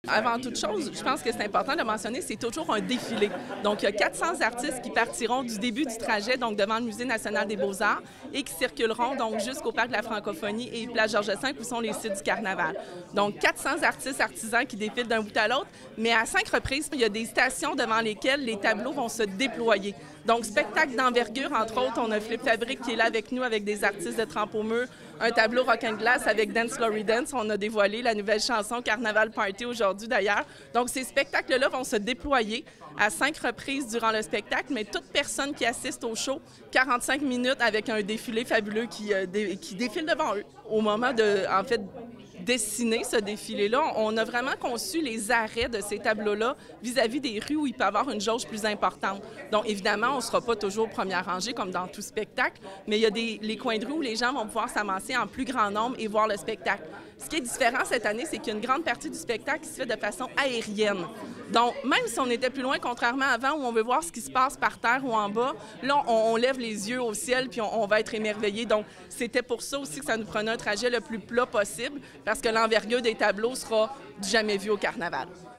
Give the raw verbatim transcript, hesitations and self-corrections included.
Avant toute chose, je pense que c'est important de mentionner, c'est toujours un défilé. Donc, il y a quatre cents artistes qui partiront du début du trajet, donc devant le Musée national des beaux-arts, et qui circuleront donc jusqu'au Parc de la Francophonie et Place Georges V, où sont les sites du carnaval. Donc, quatre cents artistes artisans qui défilent d'un bout à l'autre, mais à cinq reprises, il y a des stations devant lesquelles les tableaux vont se déployer. Donc, spectacle d'envergure, entre autres, on a Flip Fabric qui est là avec nous, avec des artistes de Trempe au mur, un tableau rock and glass avec Dance Glory Dance. On a dévoilé la nouvelle chanson Carnaval Party aujourd'hui, d'ailleurs. Donc, ces spectacles-là vont se déployer à cinq reprises durant le spectacle, mais toute personne qui assiste au show, quarante-cinq minutes avec un défilé fabuleux qui, euh, dé qui défile devant eux. Au moment de, en fait, dessiner ce défilé-là, on a vraiment conçu les arrêts de ces tableaux-là vis-à-vis des rues où il peut y avoir une jauge plus importante. Donc, évidemment, on ne sera pas toujours première rangée comme dans tout spectacle, mais il y a des, les coins de rue où les gens vont pouvoir s'amasser en plus grand nombre et voir le spectacle. Ce qui est différent cette année, c'est qu'il y a une grande partie du spectacle qui se fait de façon aérienne. Donc, même si on était plus loin, contrairement à avant où on veut voir ce qui se passe par terre ou en bas, là, on, on lève les yeux au ciel puis on, on va être émerveillé. Donc, c'était pour ça aussi que ça nous prenait un trajet le plus plat possible, parce que l'envergure des tableaux sera du jamais vu au carnaval.